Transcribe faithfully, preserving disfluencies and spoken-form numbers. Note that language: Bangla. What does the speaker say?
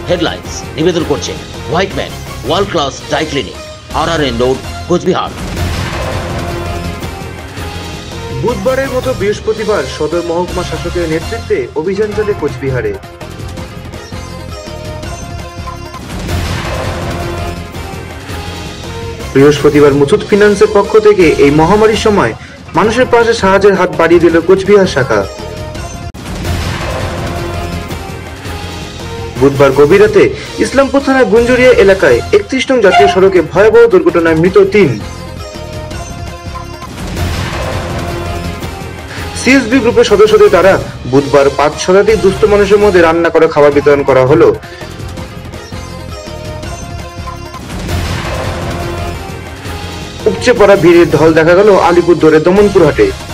হেডলাইন্স নিবেদন করছে Whiteman world class dye clinic, আর আর এন রোড, কোচবিহার। বুধবারের মতো বৃহস্পতিবার সদর মহকুমা শাসকের নেতৃত্বে অভিযান চলে কোচবিহারে। বৃহস্পতিবার মুথুট ফিন্যান্সের পক্ষ থেকে এই মহামারীর সময় মানুষের পাশে সাহায্যের হাত বাড়িয়ে দিল কোচবিহার শাখা। বুধবার গভীর রাতে ইসলামপুর থানার গুঞ্জুরিয়া এলাকায় একত্রিশ নং জাতীয় সড়কে ভয়াবহ দুর্ঘটনায় মৃত তিন। সিএসবি গ্রুপের সদস্যদের দ্বারা বুধবার পাঁচ শতাধিক দুস্থ মানুষের মধ্যে রান্না করে খাবার বিতরণ করা হলো। উপচে পড়া ভিড়ের ঢল দেখা গেল আলিপুরদুয়ারের দমনপুর হাটে।